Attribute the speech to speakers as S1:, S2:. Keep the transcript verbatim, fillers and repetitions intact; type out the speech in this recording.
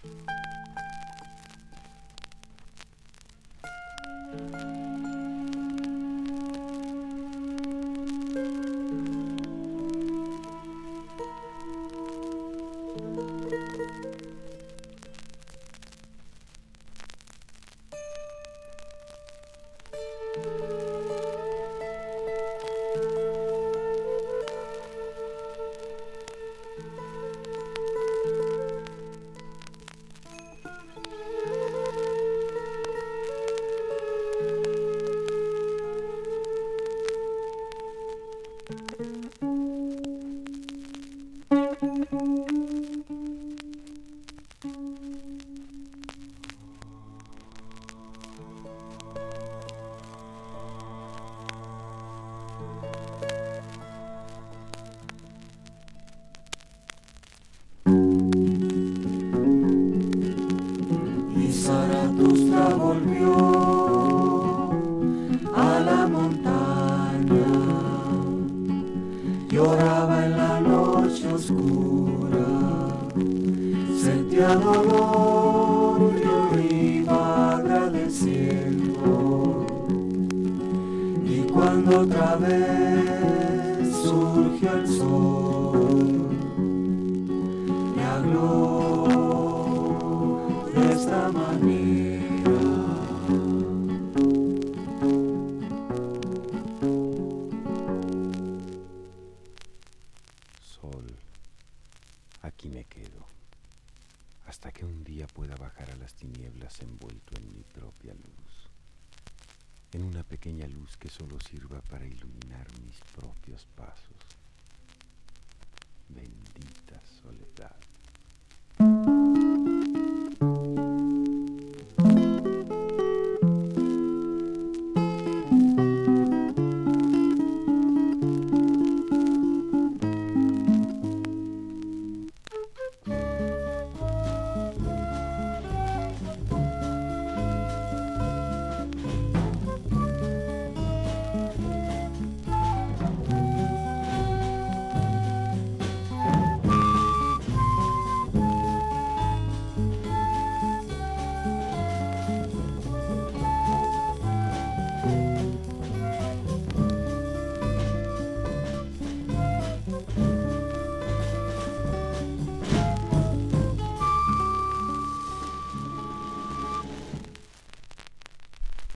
S1: Zaratustra volvió a la montaña, lloraba en la noche oscura, sentía dolor, yo iba agradeciendo, y cuando otra vez surgió el sol, me habló de esta manera.
S2: Sol, aquí me quedo, hasta que un día pueda bajar a las tinieblas envuelto en mi propia luz, en una pequeña luz que solo sirva para iluminar mis propios pasos. Bendita soledad.